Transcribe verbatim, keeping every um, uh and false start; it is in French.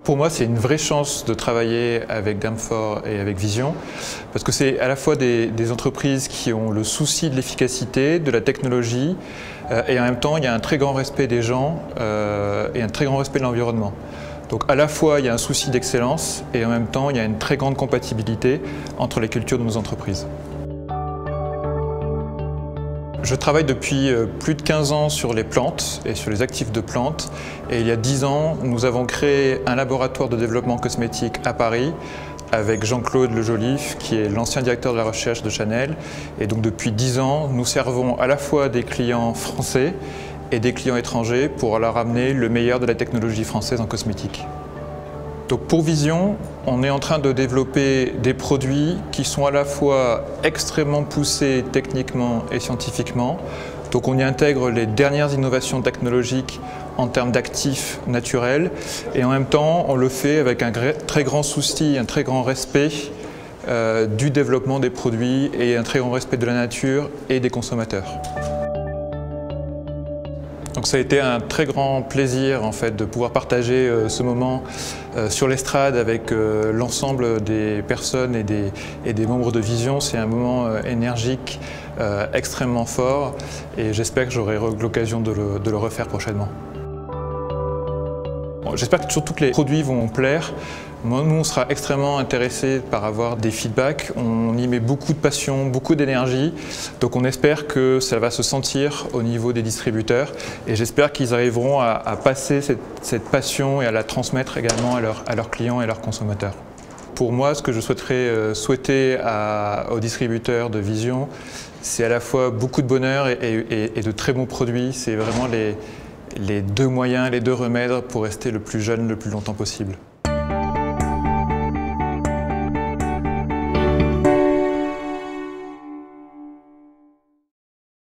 Pour moi, c'est une vraie chance de travailler avec Damphor et avec Vision, parce que c'est à la fois des, des entreprises qui ont le souci de l'efficacité, de la technologie, euh, et en même temps, il y a un très grand respect des gens euh, et un très grand respect de l'environnement. Donc à la fois, il y a un souci d'excellence, et en même temps, il y a une très grande compatibilité entre les cultures de nos entreprises. Je travaille depuis plus de quinze ans sur les plantes et sur les actifs de plantes. Et il y a dix ans, nous avons créé un laboratoire de développement cosmétique à Paris avec Jean-Claude Le Joliffe, qui est l'ancien directeur de la recherche de Chanel. Et donc depuis dix ans, nous servons à la fois des clients français et des clients étrangers pour leur amener le meilleur de la technologie française en cosmétique. Donc pour Vision, on est en train de développer des produits qui sont à la fois extrêmement poussés techniquement et scientifiquement. Donc on y intègre les dernières innovations technologiques en termes d'actifs naturels et en même temps on le fait avec un très grand souci, un très grand respect euh, du développement des produits et un très grand respect de la nature et des consommateurs. Donc ça a été un très grand plaisir en fait, de pouvoir partager euh, ce moment euh, sur l'estrade avec euh, l'ensemble des personnes et des, et des membres de Vision. C'est un moment euh, énergique, euh, extrêmement fort et j'espère que j'aurai l'occasion de le, de le refaire prochainement. Bon, j'espère que surtout que les produits vont plaire. Moi, nous, on sera extrêmement intéressés par avoir des feedbacks. On y met beaucoup de passion, beaucoup d'énergie. Donc on espère que ça va se sentir au niveau des distributeurs. Et j'espère qu'ils arriveront à, à passer cette, cette passion et à la transmettre également à, leur, à leurs clients et à leurs consommateurs. Pour moi, ce que je souhaiterais euh, souhaiter à, aux distributeurs de Vision, c'est à la fois beaucoup de bonheur et, et, et de très bons produits. C'est vraiment les, les deux moyens, les deux remèdes pour rester le plus jeune le plus longtemps possible.